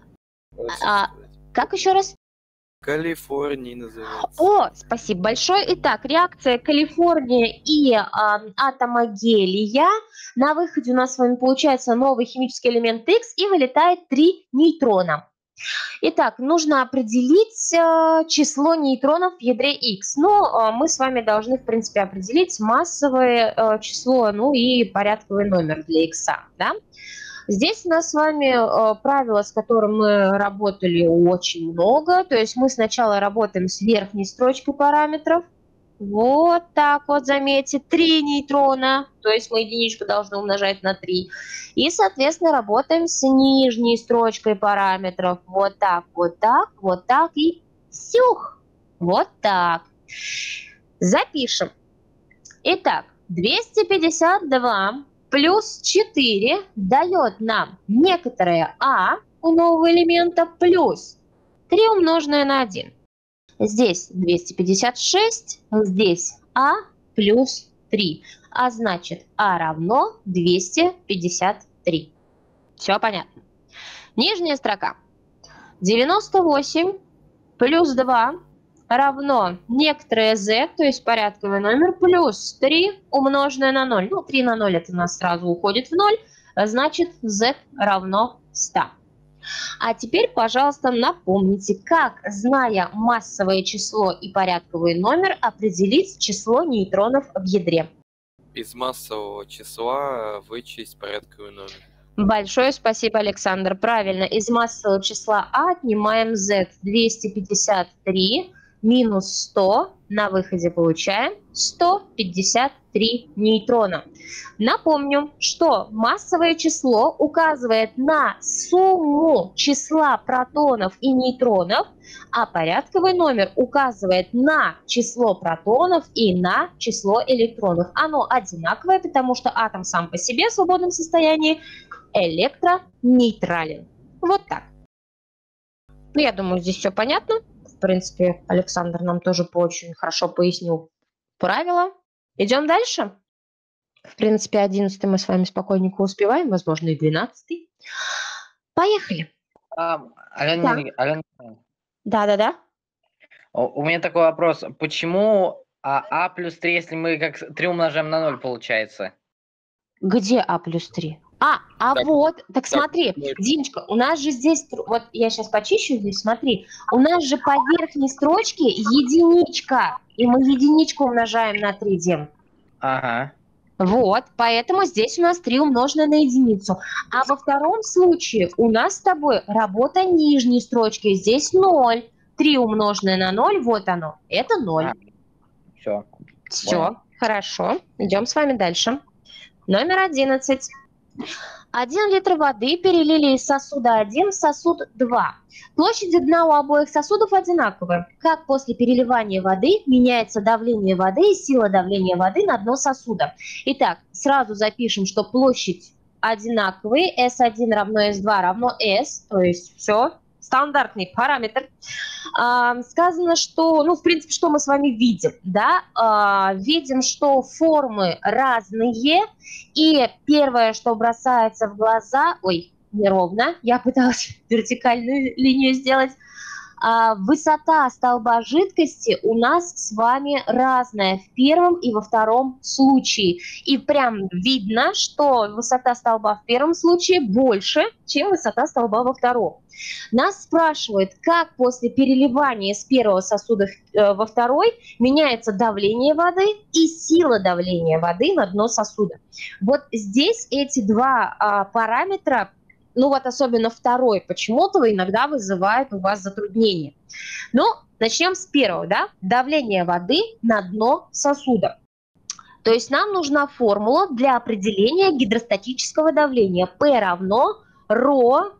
Как еще раз? Калифорния называется. О, спасибо большое. Итак, реакция Калифорния и атома гелия. На выходе у нас с вами получается новый химический элемент X и вылетает 3 нейтрона. Итак, нужно определить число нейтронов в ядре X. Но мы с вами должны, в принципе, определить массовое число, ну и порядковый номер для X. Да? Здесь у нас с вами правило, с которым мы работали очень много. То есть мы сначала работаем с верхней строчкой параметров. Вот так вот, заметьте, 3 нейтрона, то есть мы единичку должны умножать на 3. И, соответственно, работаем с нижней строчкой параметров. Вот так, вот так, вот так и сюх. Вот так. Запишем. Итак, 252 плюс 4 дает нам некоторое А у нового элемента плюс 3 умноженное на 1. Здесь 256, здесь А плюс 3. А значит, А равно 253. Все понятно. Нижняя строка. 98 плюс 2 равно некоторое z, то есть порядковый номер, плюс 3 умноженное на 0. Ну, 3 на 0 это у нас сразу уходит в 0, значит, z равно 100. А теперь, пожалуйста, напомните, как, зная массовое число и порядковый номер, определить число нейтронов в ядре. Из массового числа вычесть порядковый номер. Большое спасибо, Александр. Правильно, из массового числа А отнимаем z. 253 минус 100, на выходе получаем 153 нейтрона. Напомню, что массовое число указывает на сумму числа протонов и нейтронов, а порядковый номер указывает на число протонов и на число электронов. Оно одинаковое, потому что атом сам по себе в свободном состоянии электронейтрален. Вот так. Ну, я думаю, здесь все понятно. В принципе, Александр нам тоже очень хорошо пояснил правила. Идем дальше. В принципе, 11 мы с вами спокойненько успеваем, возможно, и 12. Поехали. Алена, Да. у меня такой вопрос. Почему А плюс 3, если мы как 3 умножаем на 0, получается? Где А плюс 3? Так, Вот, так смотри, нет. Димочка, у нас же здесь, вот я сейчас почищу здесь, смотри, у нас же по верхней строчке единичка, и мы единичку умножаем на 3, Дим. Ага. Вот, поэтому здесь у нас 3 умноженное на единицу. А во втором случае у нас с тобой работа нижней строчки, здесь 0. 3 умноженное на 0, вот оно, это 0. Все. Все, хорошо, идем с вами дальше. Номер 11. 1 литр воды перелили из сосуда 1 в сосуд 2. Площади дна у обоих сосудов одинаковые. Как после переливания воды меняется давление воды и сила давления воды на дно сосуда? Итак, сразу запишем, что площадь одинаковые. S1 равно S2 равно S, то есть все, стандартный параметр. Сказано, что, в принципе, что мы с вами видим, да? Видим, что формы разные, и первое, что бросается в глаза, неровно, я пыталась вертикальную линию сделать, высота столба жидкости у нас с вами разная в первом и во втором случае. И прям видно, что высота столба в первом случае больше, чем высота столба во втором. Нас спрашивают, как после переливания с первого сосуда во второй меняется давление воды и сила давления воды на дно сосуда. Вот здесь эти два параметра, особенно второй, почему-то иногда вызывает у вас затруднения. Начнем с первого, да? Давление воды на дно сосуда. То есть нам нужна формула для определения гидростатического давления. P равно ρ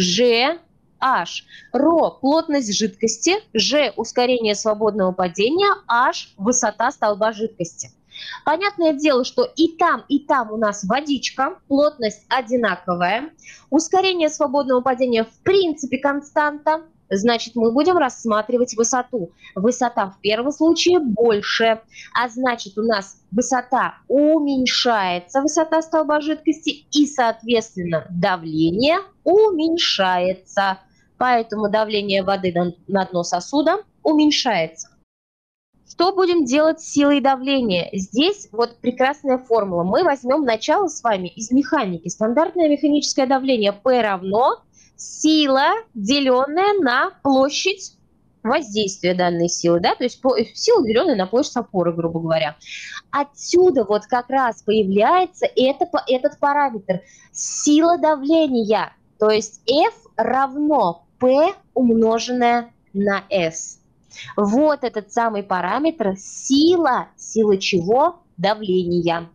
G H. ρ – плотность жидкости, G – ускорение свободного падения, H – высота столба жидкости. Понятное дело, что и там у нас водичка, плотность одинаковая, ускорение свободного падения в принципе константа, значит, мы будем рассматривать высоту. Высота в первом случае больше, а значит, у нас высота уменьшается, высота столба жидкости, и, соответственно, давление уменьшается. Поэтому давление воды на дно сосуда уменьшается. Что будем делать с силой давления? Здесь прекрасная формула. Мы возьмем начало с вами из механики. Стандартное механическое давление P равно сила, деленная на площадь воздействия данной силы. Да? То есть сила, деленная на площадь опоры, грубо говоря. Отсюда как раз появляется этот параметр. Сила давления. То есть F равно P умноженное на S. Вот этот самый параметр сила. Сила чего? Давления.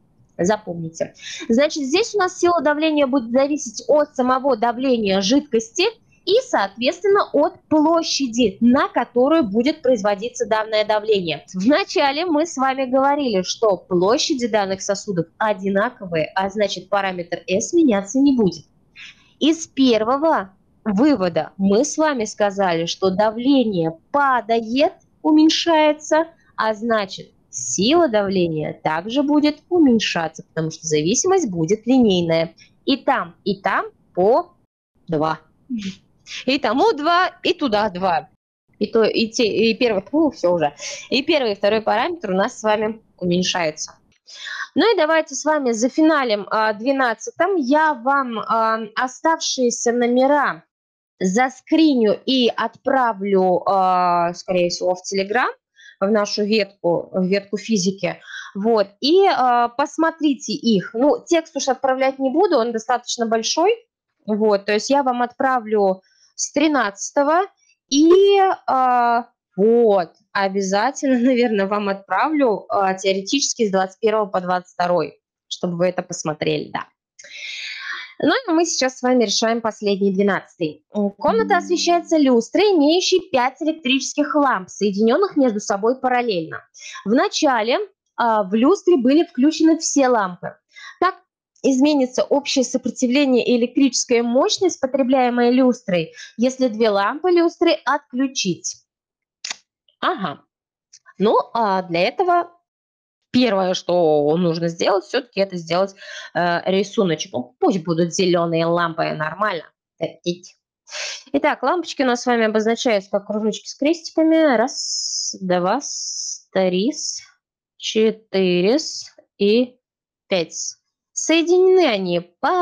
Запомните. Значит, здесь у нас сила давления будет зависеть от самого давления жидкости и, соответственно, от площади, на которую будет производиться данное давление. Вначале мы с вами говорили, что площади данных сосудов одинаковые, а значит параметр S меняться не будет. Из первого вывода мы с вами сказали, что давление падает, уменьшается, а значит сила давления также будет уменьшаться, потому что зависимость будет линейная. И там по 2. И тому 2, и туда 2. И первый, все уже. И первый и второй параметр у нас с вами уменьшаются. Ну и давайте с вами зафиналим 12-м. Я вам оставшиеся номера заскриню и отправлю, скорее всего, в Telegram, в нашу ветку физики. Вот. И посмотрите их. Ну, текст уж отправлять не буду, он достаточно большой. Вот. То есть я вам отправлю с 13-го. И вот, обязательно, наверное, вам отправлю теоретически с 21 по 22, чтобы вы это посмотрели, да. Ну и мы сейчас с вами решаем последний 12-й. Комната освещается люстрой, имеющей 5 электрических ламп, соединенных между собой параллельно. Вначале в люстре были включены все лампы. Как изменится общее сопротивление и электрическая мощность, потребляемая люстрой, если 2 лампы люстры отключить? Ага. Ну, для этого первое, что нужно сделать, все-таки это сделать рисуночек. Ну, пусть будут зеленые лампы, нормально. Итак, лампочки у нас с вами обозначаются как кружочки с крестиками. 1, 2, 3, 4 и 5. Соединены они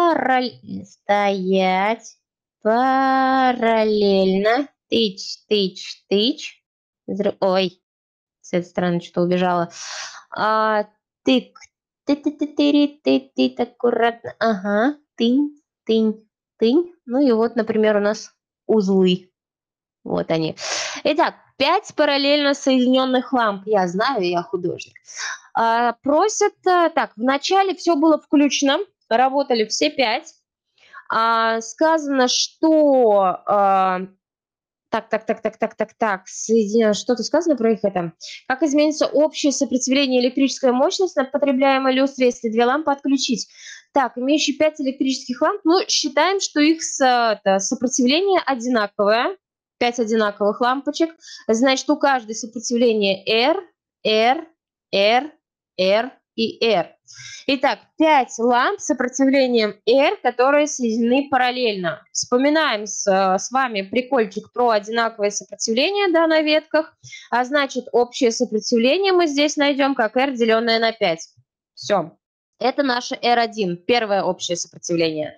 стоять параллельно. Тыч, тыч, тыч. Ой, с этой стороны что-то убежало. Тык, ты аккуратно. Ага, тынь, тынь, тынь. Ну и вот, например, у нас узлы. Вот они. Итак, 5 параллельно соединенных ламп. Я знаю, я художник. Просят, так, вначале все было включено, работали все 5. Сказано, что... Что-то сказано про их это. Как изменится общее сопротивление и электрическая мощность на потребляемой люстре, если 2 лампы отключить? Так, имеющие 5 электрических ламп, ну, считаем, что их сопротивление одинаковое. 5 одинаковых лампочек. Значит, у каждой сопротивление R, R, R, R и R. Итак, 5 ламп с сопротивлением R, которые соединены параллельно. Вспоминаем с вами прикольчик про одинаковое сопротивление, да, на ветках. А значит, общее сопротивление мы здесь найдем как R, деленное на 5. Все. Это наше R1, первое общее сопротивление.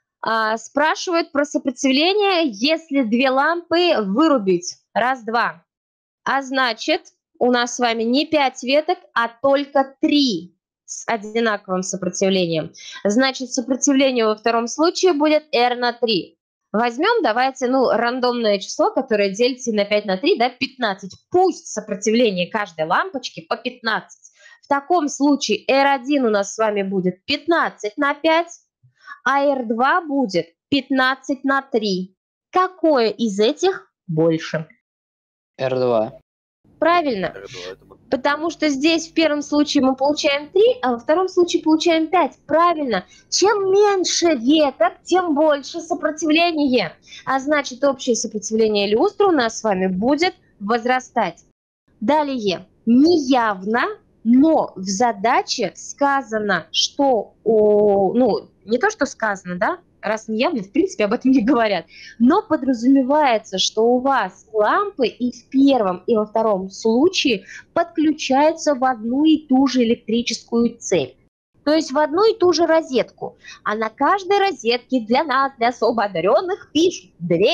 Спрашивают про сопротивление, если 2 лампы вырубить. 1, 2. А значит, у нас с вами не 5 веток, а только 3 с одинаковым сопротивлением. Значит, сопротивление во втором случае будет R на 3. Возьмем, давайте, рандомное число, которое делится на 5 на 3, да, 15. Пусть сопротивление каждой лампочки по 15. В таком случае R1 у нас с вами будет 15 на 5, а R2 будет 15 на 3. Какое из этих больше? R2. Правильно. Потому что здесь в первом случае мы получаем 3, а во втором случае получаем 5. Правильно. Чем меньше веток, тем больше сопротивление. А значит, общее сопротивление люстры у нас с вами будет возрастать. Далее. Неявно, но в задаче сказано, что... не то, что сказано, да? Раз не явно, в принципе, об этом не говорят. Но подразумевается, что у вас лампы и в первом, и во втором случае подключаются в одну и ту же электрическую цепь. То есть в одну и ту же розетку. А на каждой розетке для нас, для особо одаренных, пишут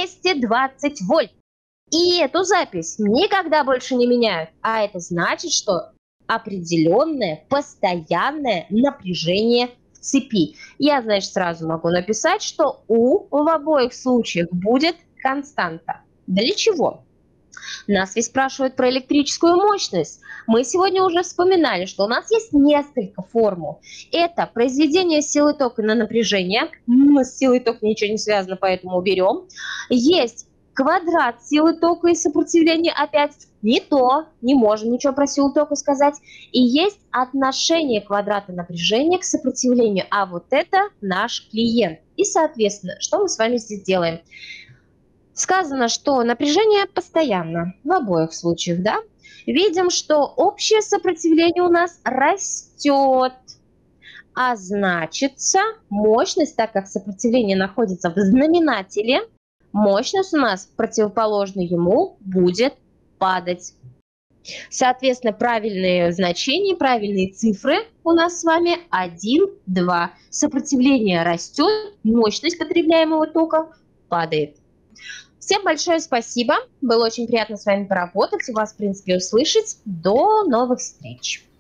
220 вольт. И эту запись никогда больше не меняют. А это значит, что определенное, постоянное напряжение цепи. Я, значит, сразу могу написать, что U в обоих случаях будет константа. Для чего? Нас ведь спрашивают про электрическую мощность. Мы сегодня уже вспоминали, что у нас есть несколько формул. Это произведение силы тока на напряжение. С силой тока ничего не связано, поэтому уберем. Есть квадрат силы тока и сопротивления. Опять не то, не можем ничего про силу тока сказать. И есть отношение квадрата напряжения к сопротивлению. А вот это наш клиент. И, соответственно, что мы с вами здесь делаем? Сказано, что напряжение постоянно, в обоих случаях, да? Видим, что общее сопротивление у нас растет, а значится мощность, так как сопротивление находится в знаменателе, мощность у нас противоположно ему будет падать. Соответственно, правильные значения, правильные цифры у нас с вами 1, 2. Сопротивление растет, мощность потребляемого тока падает. Всем большое спасибо. Было очень приятно с вами поработать и вас, в принципе, услышать. До новых встреч.